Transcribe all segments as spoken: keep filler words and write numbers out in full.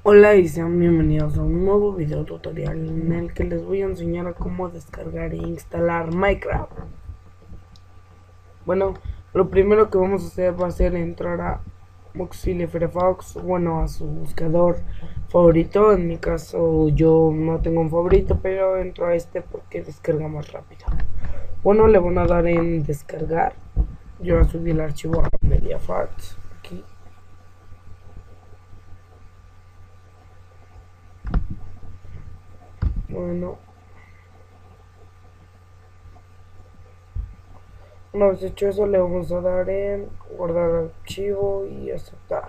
Hola y sean bienvenidos a un nuevo video tutorial en el que les voy a enseñar a cómo descargar e instalar Minecraft. Bueno, lo primero que vamos a hacer va a ser entrar a Mozilla Firefox, bueno, a su buscador favorito. En mi caso yo no tengo un favorito, pero entro a este porque descarga más rápido. Bueno, le van a dar en descargar. Yo voy a subir el archivo a Mediafart aquí. Bueno, una vez hecho eso, le vamos a dar en guardar archivo y aceptar.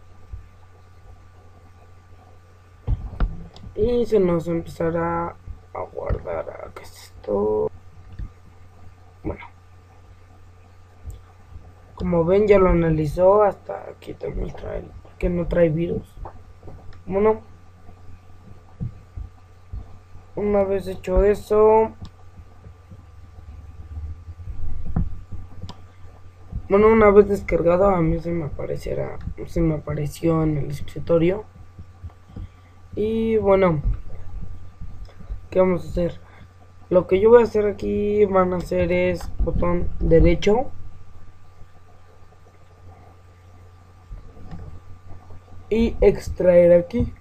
Y se nos empezará a guardar. Acá está esto. Bueno, como ven, ya lo analizó. Hasta aquí te muestra el que no trae virus. Bueno, una vez hecho eso, bueno, una vez descargado, a mí se me aparecerá, se me apareció en el escritorio. Y bueno, ¿qué vamos a hacer? Lo que yo voy a hacer aquí van a hacer es botón derecho y extraer aquí.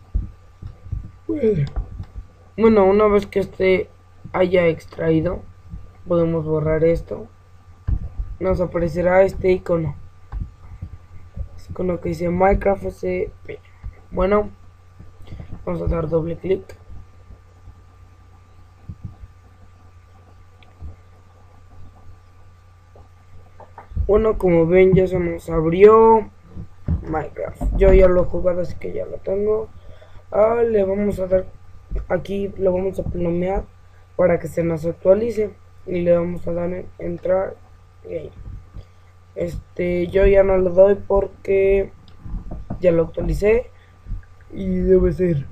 Bueno, una vez que este haya extraído, podemos borrar esto. Nos aparecerá este icono, este icono que dice Minecraft S P. Bueno, vamos a dar doble clic. Bueno, como ven, ya se nos abrió Minecraft. Yo ya lo he jugado, así que ya lo tengo. Ah, le vamos a dar aquí, lo vamos a plomear para que se nos actualice. Y le vamos a dar en entrar. Y ahí. Este, yo ya no lo doy porque ya lo actualicé. Y debe ser.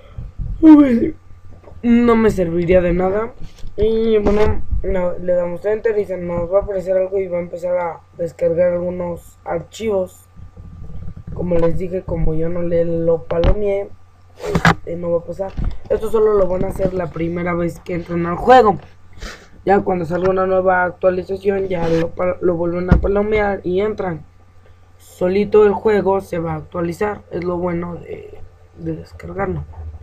No me serviría de nada. Y bueno, no, le damos enter y se nos va a aparecer algo y va a empezar a descargar algunos archivos. Como les dije, como yo no le lo palomeé, este, no va a pasar. Esto solo lo van a hacer la primera vez que entren al juego. Ya cuando salga una nueva actualización, ya lo, lo vuelven a palomear y entran. Solito el juego se va a actualizar. Es lo bueno de, de descargarlo.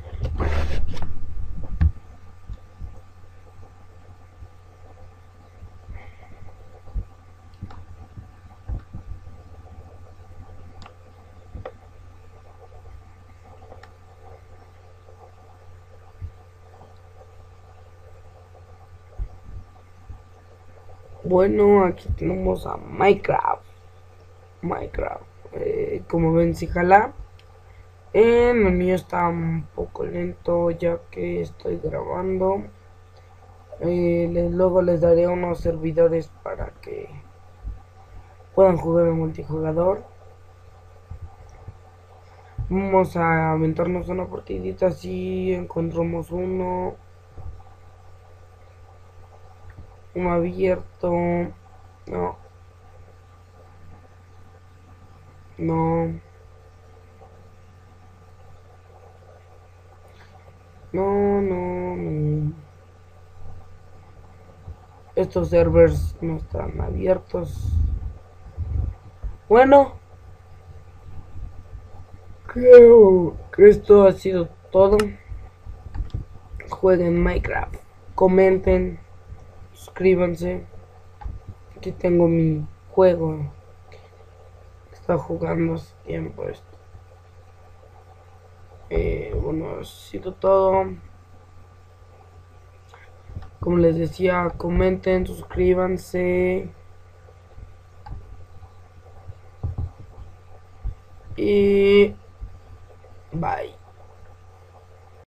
Bueno, aquí tenemos a Minecraft. Minecraft. Eh, como ven, si jala. Eh, el mío está un poco lento ya que estoy grabando. Eh, les, luego les daré unos servidores para que puedan jugar en multijugador. Vamos a aventarnos una partidita si encontramos uno. Uno abierto. No. No. No, no, no. Estos servers no están abiertos. Bueno, creo que esto ha sido todo. Jueguen Minecraft. Comenten. Suscríbanse. Aquí tengo mi juego. Está jugando hace tiempo esto. Eh, bueno, ha sido todo. Como les decía, comenten, suscríbanse. Y bye.